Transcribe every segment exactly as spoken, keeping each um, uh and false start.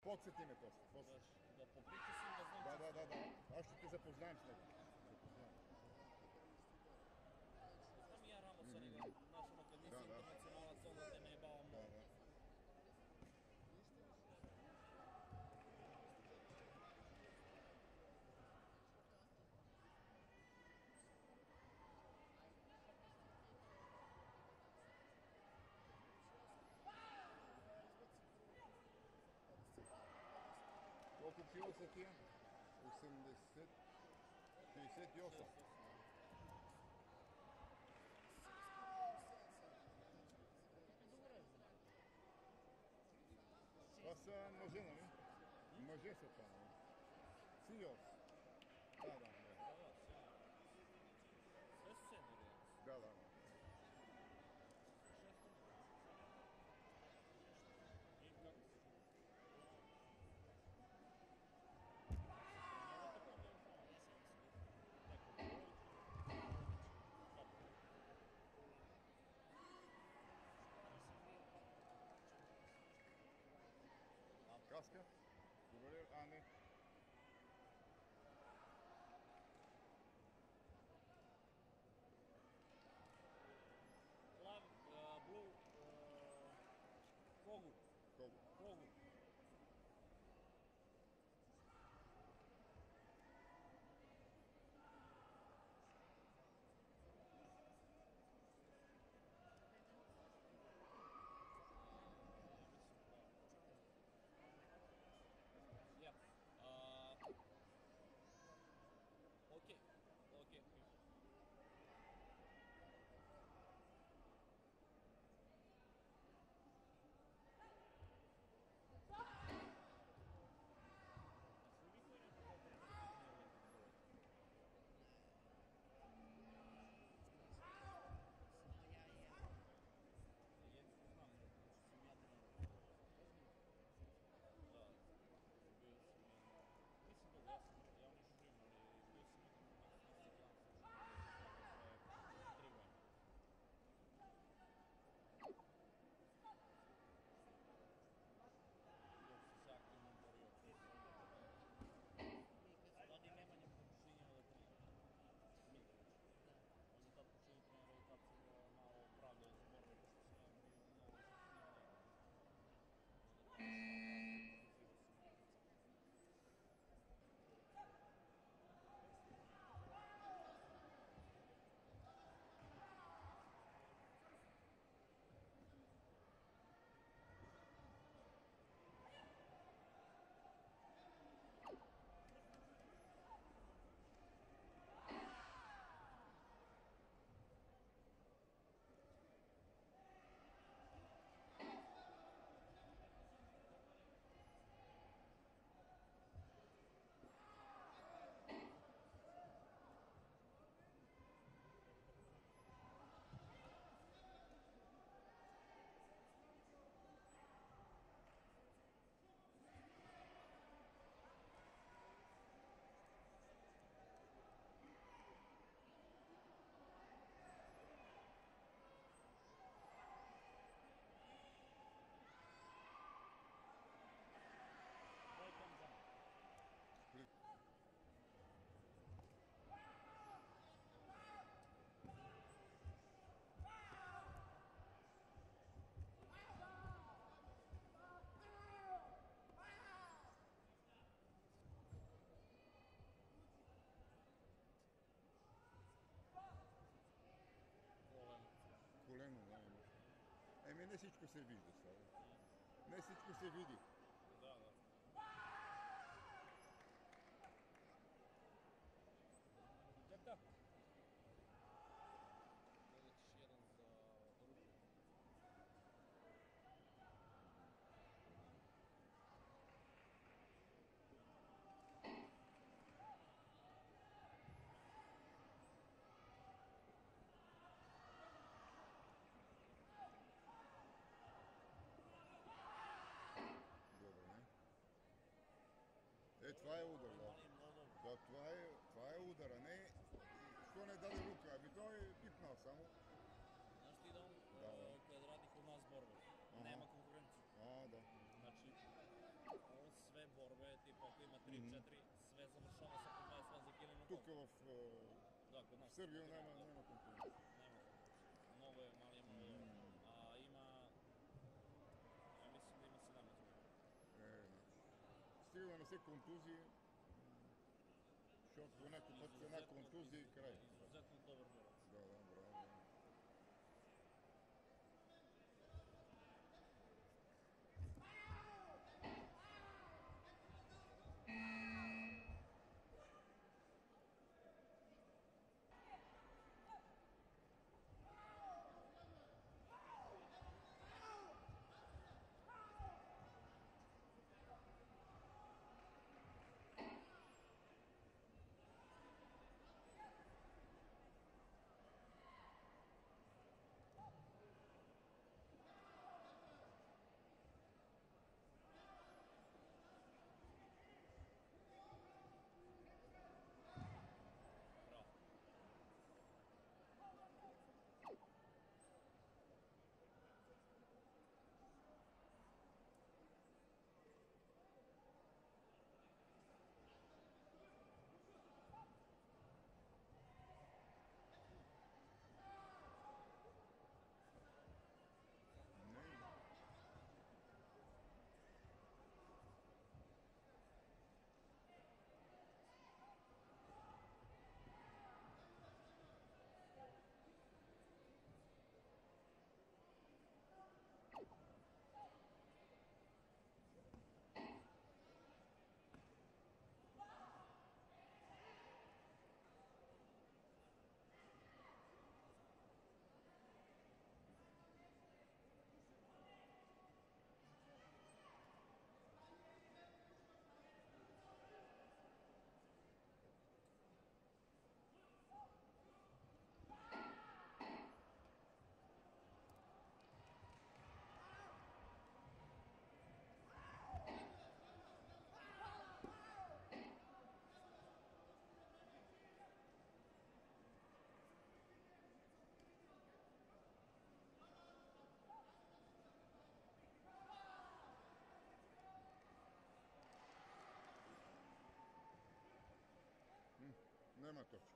Подсети ме после. после. Да, да попричесим, да знам. Да, да, да, да. Аз ще те запознаем с него. Знам и ја рамо са него, наша организација Да, да. интернационална зона, те ме е бава Да, много. да. Колко кило са тия? осемдесет, шейсет и осем. Това са мъже, нали? Мъже са това, нали? Синьорс. Да, да, да. Да, да, все. Sve su seniori. Да, да. Шесто. И како се чува? Много така да е само. Неко број. Како? Каска? Добре, а не. Лав, блу, когут. Колко? Когут. Ja. Uh, окей. Окей. Влади Немања почињава да тренира. Митрович. Он е тад почиња тренира и тад се мало правда зборува, пошто се бил много зафиниран. Колено, да. Еми, не всичко се вижда сега. Не всичко се види. Да, да. Дека? Додечеш еден за руку. Добре. Е, това е удар, да. Да, това е, това е удар, а не... Що не даде рука? Ами той е пипнал само. Знаеш ти идам, Да, да. кога радих у нас борба. Нема конкуренција. А, да. Значи, он već završava sa po dvadeset dva za kilinu Тук колко. в, а, Да, кod в nas. Сърбия Да, няма, да. няма конкуренция. Nema konkurencije. Mnogo je, mali je mnogo dobro. A ima, ja mislim da ima sedamnaest godina. Е, значи. Стига да не се контузии, защото някой път с една контузия и край. Izuzetno dobar borac. Да, да, браво, браво. Bravo. Не, няма точки.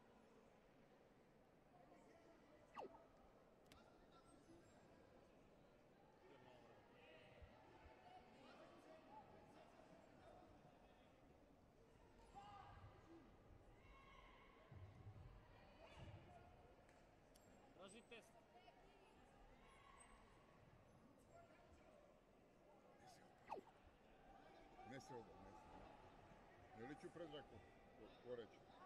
To je malo vremena. Traži test. Не се обърна. Не се обърна. Не ли чу пред ръко? Какво рече?